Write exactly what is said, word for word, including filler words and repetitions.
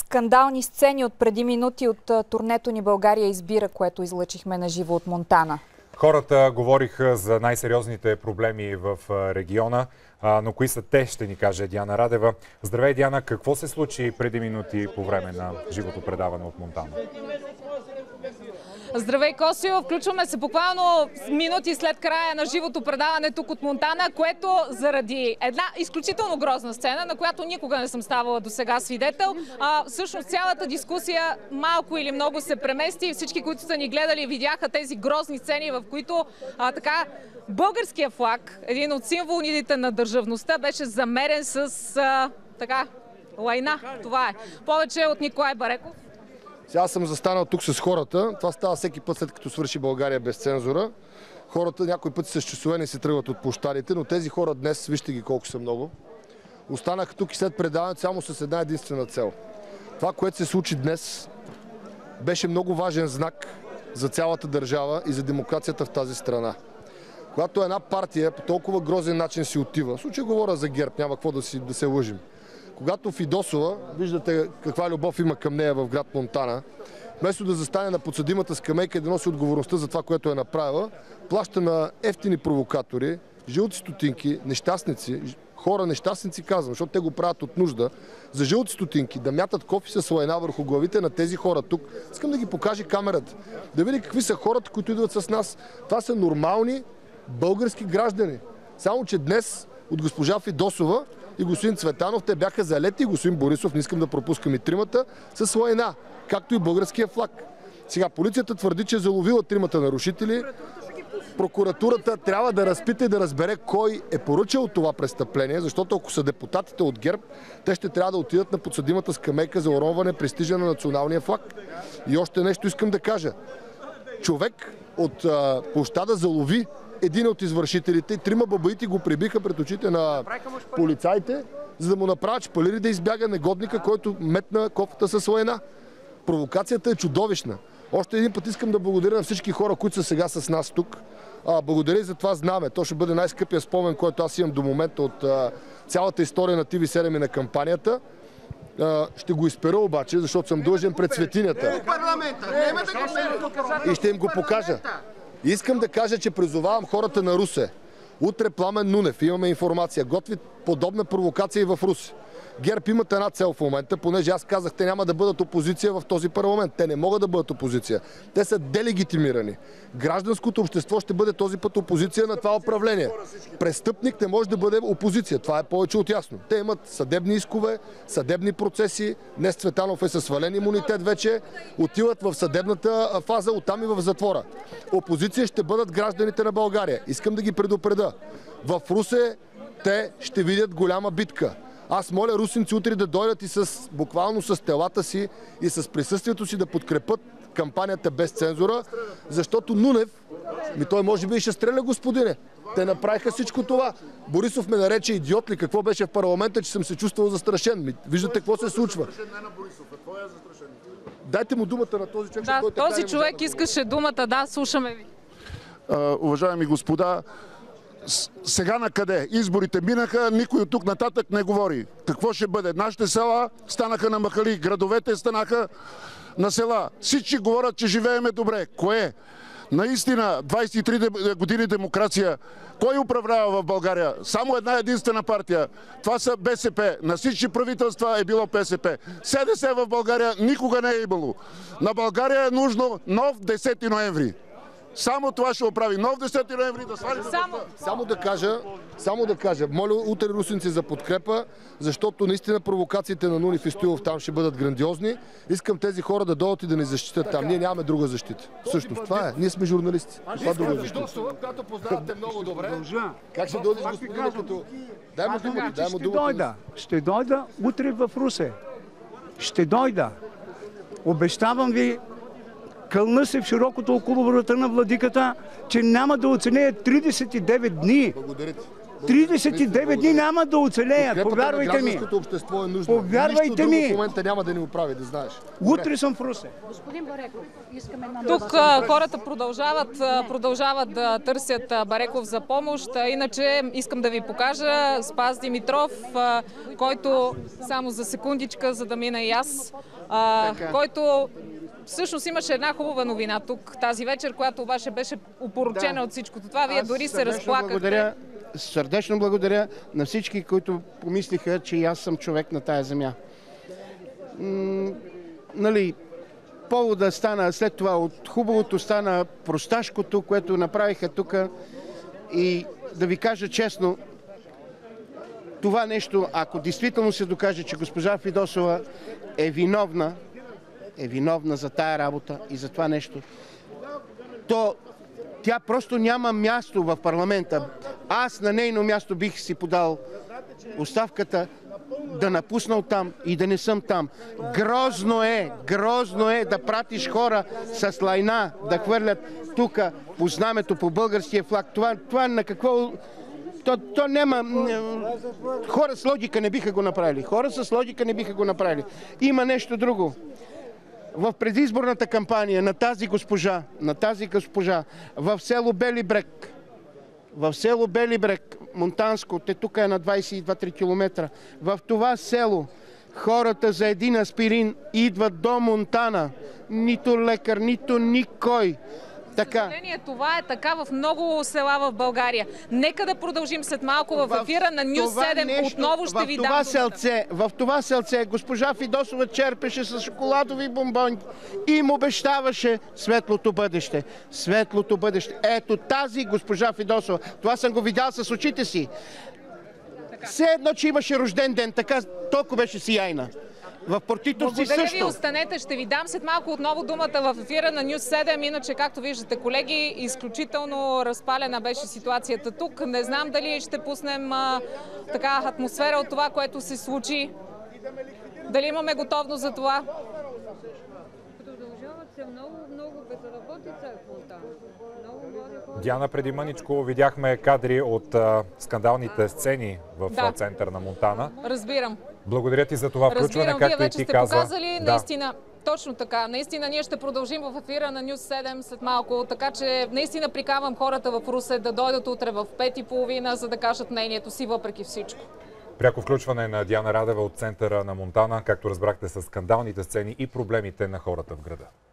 скандални сцени от преди минути от турнето ни България избира, което излъчихме на живо от Монтана. Хората говориха за най-сериозните проблеми в региона, но кои са те, ще ни каже Диана Радева. Здравей, Диана, какво се случи преди минути по време на живото предаване от Монтана? Здравей, Косио! Включваме се буквално минути след края на живото предаване тук от Монтана, което заради една изключително грозна сцена, на която никога не съм ставала до сега свидетел. А, всъщност цялата дискусия малко или много се премести. Всички, които са ни гледали, видяха тези грозни сцени, в които а, така българския флаг, един от символите на държавността, беше замерен с а, така лайна. Това е. Повече от Николай Бареков. Сега съм застанал тук с хората. Това става всеки път, след като свърши България без цензура. Хората някои пъти с часове не се тръгват от площадите, но тези хора днес, вижте ги колко са много, останаха тук и след предаването само с една единствена цел. Това, което се случи днес, беше много важен знак за цялата държава и за демокрацията в тази страна. Когато една партия по толкова грозен начин си отива, в случай говоря за ГЕРБ, няма какво да, си, да се лъжим. Когато Фидосова, виждате каква любов има към нея в град Монтана, вместо да застане на подсъдимата скамейка и да носи отговорността за това, което е направила, плаща на ефтини провокатори, жълти стотинки, нещастници, хора нещастници казвам, защото те го правят от нужда, за жълти стотинки, да мятат кофи с лайна върху главите на тези хора тук. Искам да ги покаже камерата, да види какви са хората, които идват с нас. Това са нормални български граждани. Само че днес от госпожа Фидосова и господин Цветанов, те бяха залети, и господин Борисов, не искам да пропускам и тримата, с лайна, както и българския флаг. Сега полицията твърди, че е заловила тримата нарушители. Прокуратурата трябва да разпита и да разбере кой е поръчал това престъпление, защото ако са депутатите от ГЕРБ, те ще трябва да отидат на подсъдимата скамейка за уронване престижа на националния флаг. И още нещо искам да кажа. Човек от а, площада залови един от извършителите, трима бабаити го прибиха пред очите на полицаите, за да му направят шпалири да избяга негодника, който метна кофата с лайна. Провокацията е чудовищна. Още един път искам да благодаря на всички хора, които са сега с нас тук. А, благодаря и за това знаме. То ще бъде най-скъпия спомен, който аз имам до момента от а, цялата история на Ти Ви седем и на кампанията. А, ще го изпера обаче, защото съм длъжен пред светинята. И ще им го покажа. Искам да кажа, че призовавам хората на Русе. Утре Пламен Нунев, имаме информация, готви подобна провокация и в Русе. ГЕРБ имат една цел в момента, понеже аз казах, те няма да бъдат опозиция в този парламент. Те не могат да бъдат опозиция. Те са делегитимирани. Гражданското общество ще бъде този път опозиция на това управление. Престъпник не може да бъде опозиция. Това е повече от ясно. Те имат съдебни искове, съдебни процеси. Днес Цветанов е със свален имунитет вече. Отиват в съдебната фаза, оттам и в затвора. Опозиция ще бъдат гражданите на България. Искам да ги предупредя. В Русе те ще видят голяма битка. Аз моля русинци утре да дойдат и с, буквално с телата си и с присъствието си да подкрепят кампанията без цензура, защото Нунев, ми той може би и ще стреля, господине. Те направиха всичко това. Борисов ме нарече идиот ли, какво беше в парламента, че съм се чувствал застрашен. Виждате какво се случва. Дайте му думата на този човек. Да, този човек искаше думата, да, слушаме ви. Uh, уважаеми господа, сега на къде? Изборите минаха, никой от тук нататък не говори. Какво ще бъде? Нашите села станаха на махали, градовете станаха на села. Всички говорят, че живееме добре. Кое? Наистина, двайсет и три години демокрация. Кой управлява в България? Само една единствена партия. Това са БСП. На всички правителства е било БСП. СДС в България никога не е имало. На България е нужно нов десети ноември. Само това ще оправи. Нов десети ноември да свали. Само... само да кажа, само да кажа, моля утре русинци за подкрепа, защото наистина провокациите на Нунев и Стоилов там ще бъдат грандиозни. Искам тези хора да дойдат и да ни защитят там. Ние нямаме друга защита. Всъщност това е. Ние сме журналисти. Това друга защита. Която познавате много добре. Как ще дойдеш, господине, като... Дай му думата, дай му думата. Ще дойда. Ще дойда утре в Русе. Ще дойда. Обещавам ви, кълна се в широкото около врата на владиката, че няма да оценея тридесет и девет дни. Благодаря ти. тридесет и девет дни няма да оцелеят, повярвайте ми. Гражданското общество е нужно. Повярвайте ми. В момента няма да ни оправи, да знаеш. Утре съм в Русе. Господин Бареков, искаме една Тук а, хората продължават, а, продължават да търсят а, Бареков за помощ. А, иначе искам да ви покажа Спас Димитров, а, който само за секундичка, за да мина и аз, а, който всъщност имаше една хубава новина тук тази вечер, която обаче беше опорочена да. от всичкото това. Вие аз дори се разплакахте. Благодаря, сърдечно благодаря на всички, които помислиха, че и аз съм човек на тая земя. М- нали, повода стана след това, от хубавото стана просташкото, което направиха тук. И да ви кажа честно, това нещо, ако действително се докаже, че госпожа Фидосова е виновна, е виновна за тая работа и за това нещо, то тя просто няма място в парламента. Аз на нейно място бих си подал оставката, да напусна оттам и да не съм там. Грозно е, грозно е да пратиш хора с лайна да хвърлят тук по знамето, по българския флаг. Това, това на какво... То, то няма... Хора с логика не биха го направили. Хора с логика не биха го направили. Има нещо друго. В предизборната кампания на тази госпожа, на тази госпожа, в село Бели брег, в село Бели брег, Монтанско, те тук е на двайсет и два-три километра, в това село хората за един аспирин идват до Монтана. Нито лекар, нито никой. Така. Съжаление, това е така в много села в България. Нека да продължим след малко в ефира на Нюз седем. Нещо, отново ще ви дам селце, в това селце госпожа Фидосова черпеше с шоколадови бомбони и им обещаваше светлото бъдеще. Светлото бъдеще. Ето тази госпожа Фидосова. Това съм го видял с очите си. Все едно, че имаше рожден ден. Така толкова беше сияйна. В портито си също. Благодаря ви, останете. Ще ви дам след малко отново думата в ефира на Нюз седем. Иначе, както виждате, колеги, изключително разпалена беше ситуацията тук. Не знам дали ще пуснем а, така атмосфера от това, което се случи. Дали имаме готовност за това? Продължават се много, много безработица. Диана, преди мъничко видяхме кадри от а, скандалните сцени в да. център на Монтана. Разбирам. Благодаря ти за това включване, Разбирам, както вие и ти вече каза. сте показали, да. наистина, точно така. Наистина ние ще продължим в ефира на Нюз седем след малко, така че наистина приканвам хората в Русе да дойдат утре в пет и половина, за да кажат мнението си въпреки всичко. Пряко включване на Диана Радева от центъра на Монтана, както разбрахте, с скандалните сцени и проблемите на хората в града.